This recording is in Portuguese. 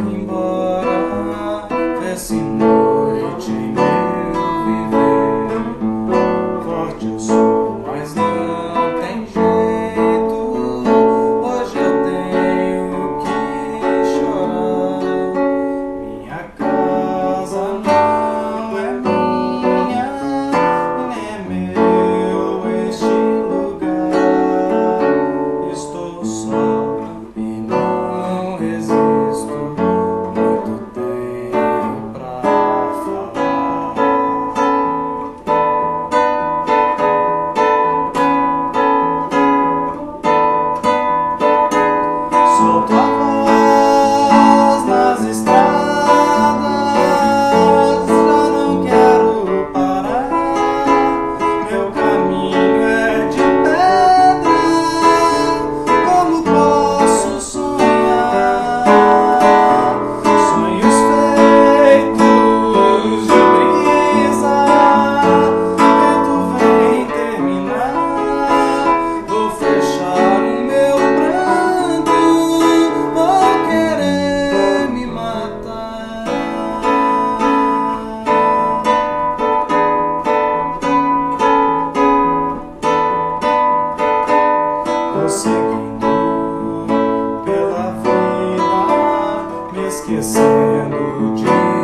embora dessa noite em meu viver. Forte eu sou, mas não tem jeito. Hoje eu tenho que chorar. Minha casa não é minha, nem é meu este lugar. Estou só e não resisto. Muito tenho pra falar. Solto a voz nas estradas, já não quero parar. Meu caminho é de pedra, como posso sonhar? Sonhos feitos de brisa, vento vem terminar. Vou fechar o meu pranto, vou querer me matar. Vou seguindo pela vida, me esquecendo de